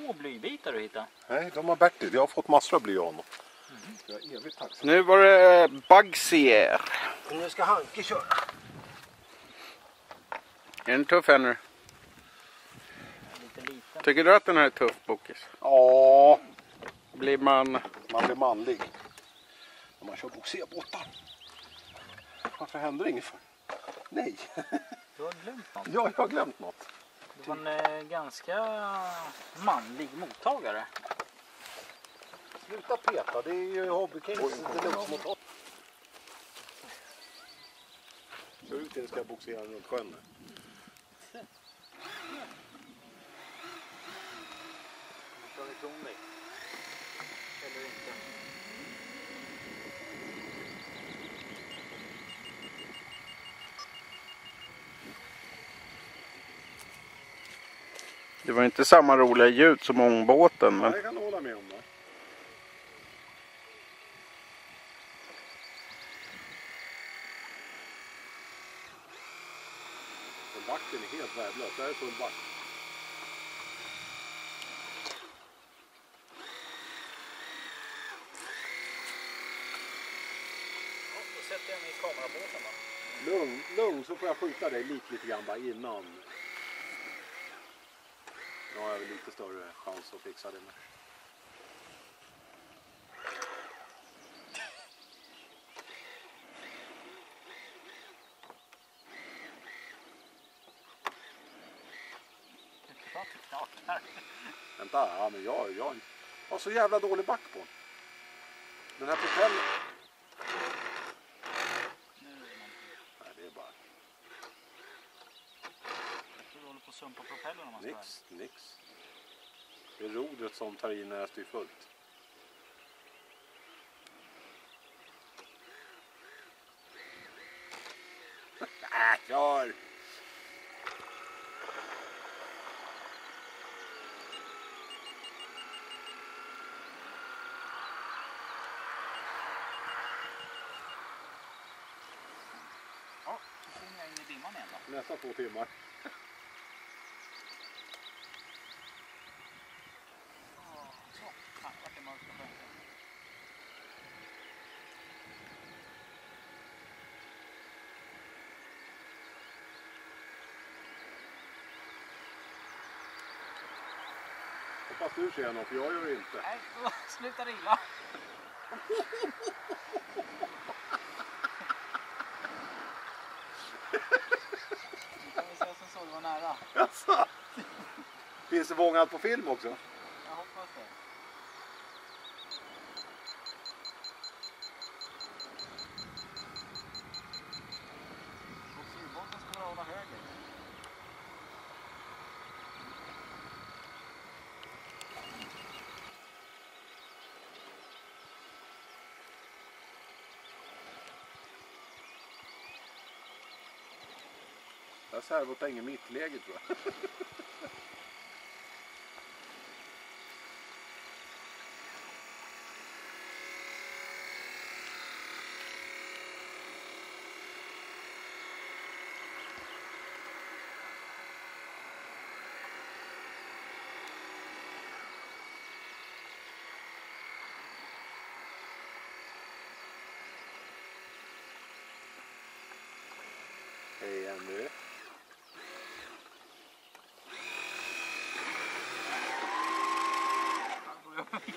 små blybitar du hittade? Nej, de har Bertil. Jag har fått massor av bly av honom. Jag är evigt tacksam. Nu var det Bugsier. Nu ska Hanke köra. Är den tuff här nu? Lite liten. Tycker du att den här är tuff, Bokis? Ja, Blir man... man blir manlig. När man kör boxerbåtar. Varför händer det inget för? Nej. Du har glömt något. Ja, jag har glömt något. Det var en ganska manlig mottagare. Sluta peta, det är ju Hobbykings deluxe-motor. Så ut till ska jag boxera runt sjön. Kör vi ifrån dig. Eller inte. Det var inte samma roliga ljud som ångbåten. Men... Jag kan hålla med om det. Backen är helt värdelös. Det här är full back. Ja, då sätter jag mig i kamerabåten då. Lugn, så får jag skjuta dig lite grann bara innan. Nu har jag väl lite större chans att fixa det med. Vänta, ja, men jag har så jävla dålig back på den. Den här propellen. Nej, det är bara... Jag tror du håller på att sumpa propellern om man ska. Nix. Det är rodret som tar in när jag styr fullt. Klar! Ja, då sjunger jag in i dimman igen då. Nästan 2 timmar. Så, vart det mörkt och skönt. Hoppas du ser något, jag gör det inte. Nej, då slutar det illa. Nu kan vi se som så, det var nära. Jaså? Finns det vångat på film också? Jag hoppas det. Boxerbåten ska vara höger. Jag servotar ingen mittläge tror jag. Hej Andy. Han går över